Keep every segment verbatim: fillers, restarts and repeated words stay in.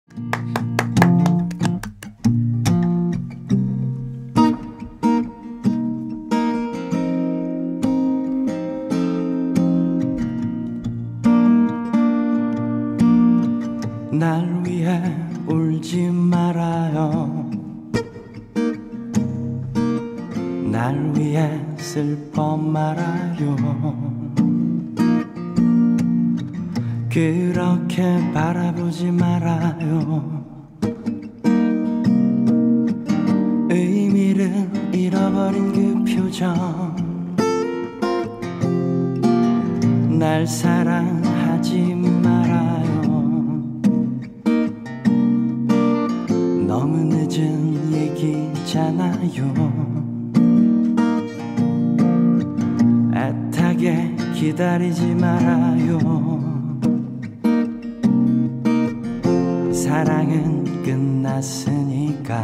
날 위해 울지 말아요. 날 위해 슬퍼 말아요. 그렇게 바라보지 말아요. 의미를 잃어버린 그 표정. 날 사랑하지 말아요. 너무 늦은 얘기잖아요. 애타게 기다리지 말아요. 사랑은 끝났으니까.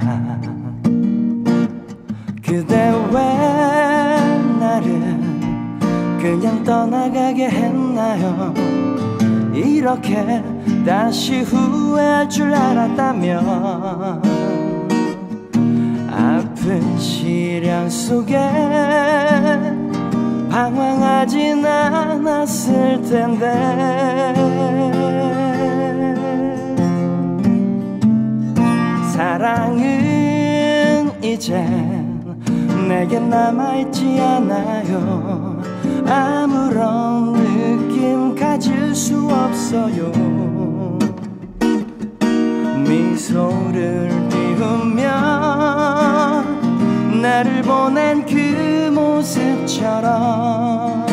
그대 왜 나를 그냥 떠나가게 했나요? 이렇게 다시 후회할 줄 알았다면 아픈 시련 속에 방황하진 않았을 텐데. 사랑은 이제 내겐 남아있지 않아요. 아무런 느낌 가질 수 없어요. 미소를 띄우며 나를 보낸 그 모습처럼.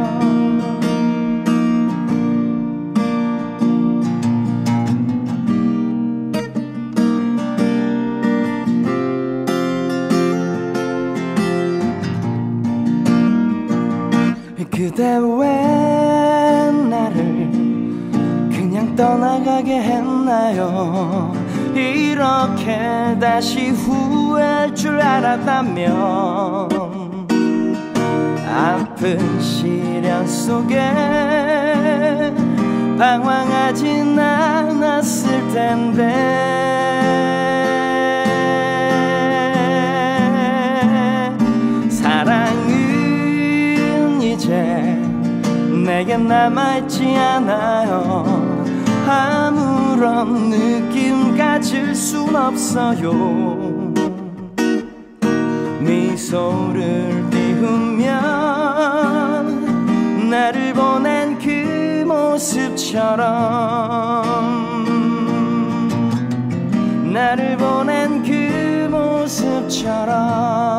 그대 왜 나를 그냥 떠나가게 했나요? 이렇게 다시 후회할 줄 알았다면 아픈 시련 속에 방황하진 않았을 텐데. 사랑은 이제 내겐 남아있지 않아요. 아무런 느낌 가질 순 없어요. 미소를 띄우며 나를 보낸 그 모습처럼. 나를 보낸 그 모습처럼.